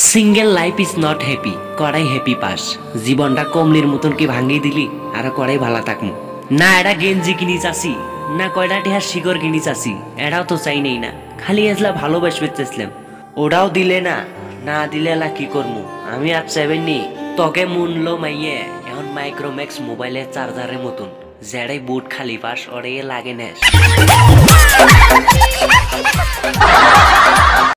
Single life is not happy, করাই happy পাস। জীবনটা কমলির মতন কি ভাঙ্গি দিলি আর করাই ভালো থাকমু না। এটা গেঞ্জি কিনি চাষি না কয়টা টিহার শিকড় কিনি চাষি, এটাও তো চাই নেই না। খালি এসলা ভালোবাসবে চেয়েছিলাম, ওটাও দিলে না। না দিলে এলা কি করমু আমি আর চাইবেননি। তোকে মুনলো মাইয়ে এখন মাইক্রোম্যাক্স মোবাইলের চার্জারের মতন, যেটাই বুট খালি পাস ওরে লাগে না।